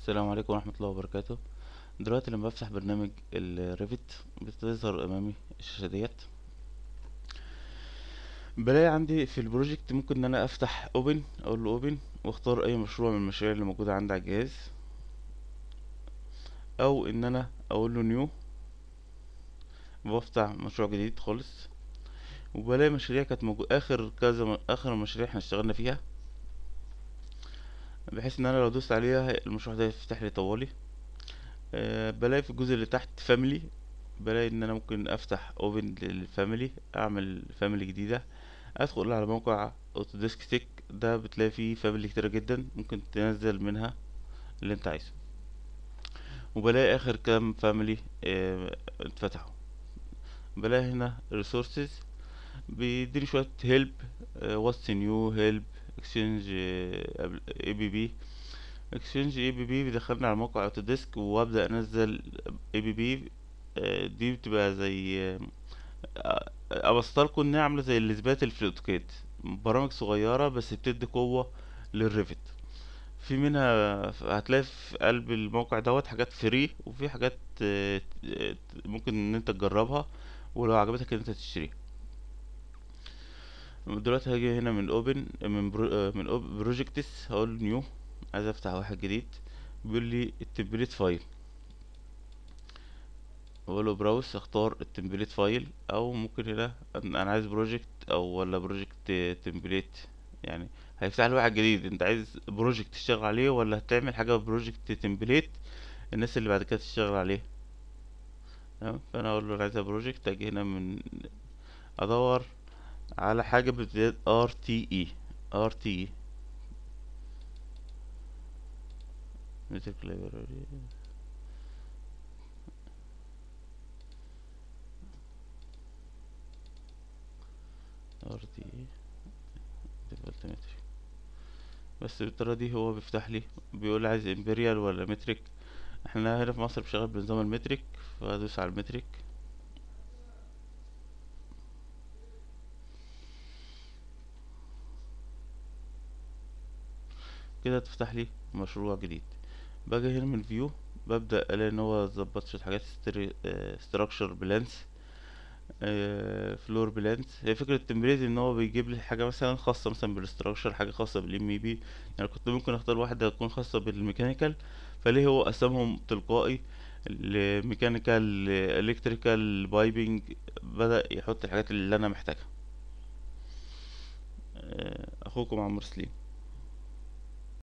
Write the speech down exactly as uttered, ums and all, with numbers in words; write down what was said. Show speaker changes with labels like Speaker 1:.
Speaker 1: السلام عليكم ورحمة الله وبركاته. دلوقتي لما بفتح برنامج الريفت بتظهر امامي الشاشة ديت. بلاقي عندي في البروجكت ممكن ان انا افتح اوبن، اقول له اوبن واختار اي مشروع من المشاريع اللي موجودة عندي على الجهاز، او ان انا اقول له نيو وافتح مشروع جديد خالص. وبلاقي مشاريع كانت موجودة اخر كذا م- اخر مشاريع احنا اشتغلنا فيها، بحيث ان انا لو دوست عليها المشروع ده يفتح لي طوالي. أه بلاقي في الجزء اللي تحت فاميلي، بلاقي ان انا ممكن افتح اوبن للفاميلي، اعمل فاميلي جديدة. ادخل على موقع اوتوديسك تك، ده بتلاقي فيه فاميلي كتيرة جدا ممكن تنزل منها اللي انت عايزه. وبلاقي اخر كام فاميلي اه اتفتحوا. بلاقي هنا ريسورسز بيديني شوية هيلب، واتس نيو هيلب اكسشينج اي بي بي. اكسشينج اي بي بي بيدخلني على موقع اوتوديسك وابدا انزل اي بي بي. دي بتبقى زي آه، ابسطلكوا انها عامله زي الاثبات اللي في الاوتوكاد، برامج صغيره بس بتدي قوه للريفت. في منها هتلاقي في قلب الموقع دوت حاجات فري، وفي حاجات آه، آه، ممكن ان انت تجربها ولو عجبتك ان انت تشتريها. دلوقتي هاجي هنا من اوبن من برو آه، من بروجكتس، هقول نيو، عايز افتح واحد جديد. بيقول لي التمبليت فايل، اقول له براوس، اختار التمبليت فايل. او ممكن هنا انا أنا عايز بروجكت او ولا بروجكت تمبليت، يعني هيفتح لي واحد جديد. انت عايز بروجكت تشتغل عليه ولا هتعمل حاجه بروجكت تمبليت الناس اللي بعد كده تشتغل عليه؟ تمام، فانا اقول له انا عايز بروجكت. اجي هنا من ادور على حاجه بتبتدي ار تي اي. ار تي اي ميوزك لايبراري. ار تي اي ديفولت. بس بالطريقه دي هو بيفتح لي، بيقول لي عايز امبريال ولا مترك. احنا هنا في مصر بشتغل بنظام المترك، فادوس على المترك. كده تفتح لي مشروع جديد. باجي هنا من فيو، ببدأ الاقي ان هو ظبط شوية حاجات، ستراكشر بلانس، فلور بلانس. هي فكرة التمريز ان هو بيجيب لي حاجة مثلا خاصة مثلا بالاستراكشر، حاجة خاصة بالام اي بي. يعني كنت ممكن اختار واحدة تكون خاصة بالميكانيكال، فليه هو قسمهم تلقائي الميكانيكال الكتريكال بايبنج، بدأ يحط الحاجات اللي انا محتاجها. آه، اخوكم عمرو سليم.